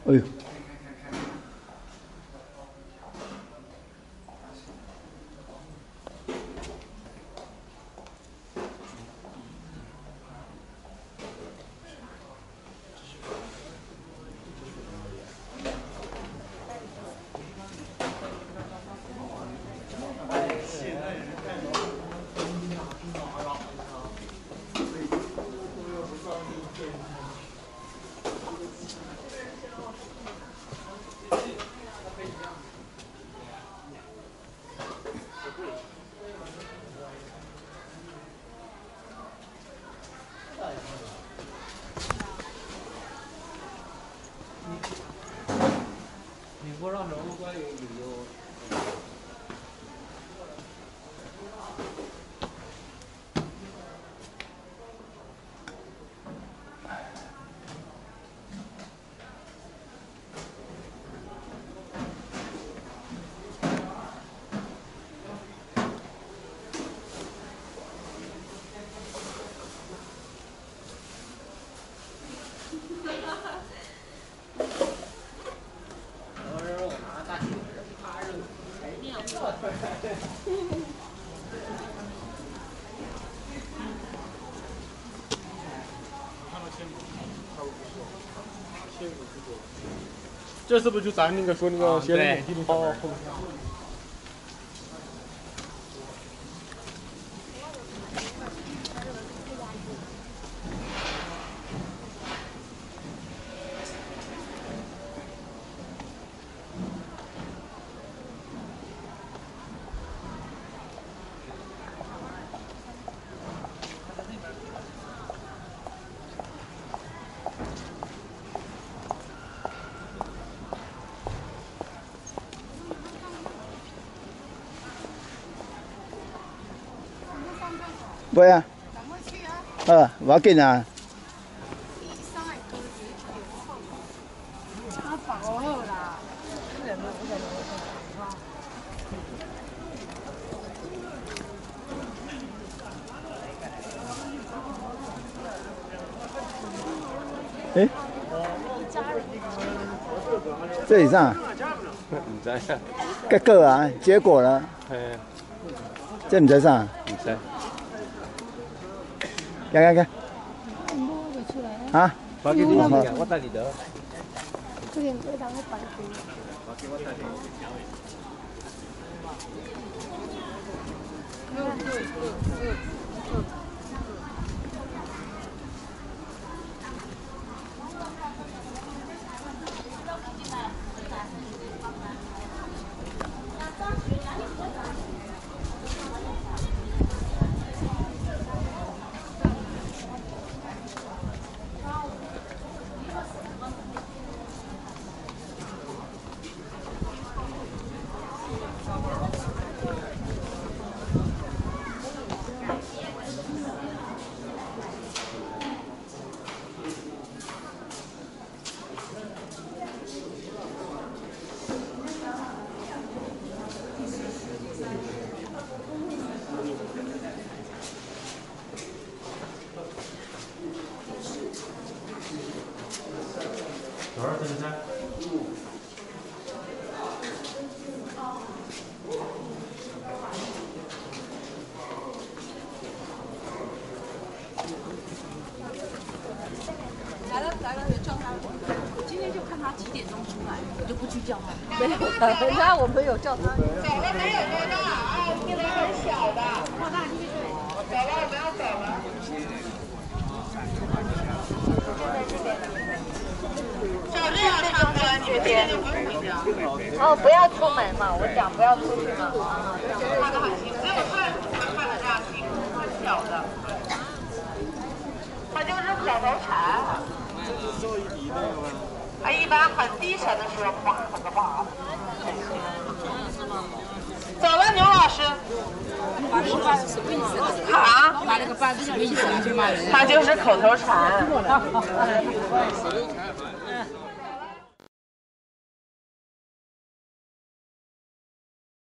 哎呦， 你不让人物关于旅游。 这是不是就咱那个说那个写的美的哦？ 喂啊，我要紧啊。哎，这里啥？ 唔知啊。 结果啊，结果呢？ 系。 这唔知啥？ 唔知。 来。啊？ 我给你讲，我带你的。 这点味道会白给。 我带你。 多少分噻？ 来了就叫他。今天就看他几点钟出来，我就不去叫他。 没有，人家我们有叫他。 走了没有多大啊？现在很小的。多大继续睡。走了，不要走了。 这边哦，不要出门嘛，我讲不要出去嘛。 看得很清，只有看得这样清，很小的。它就是口头禅。它一般很低沉的时候，哗哗。走了，牛老师。把那个板子什么意思？啊？把那个板子什么意思？他就是口头禅。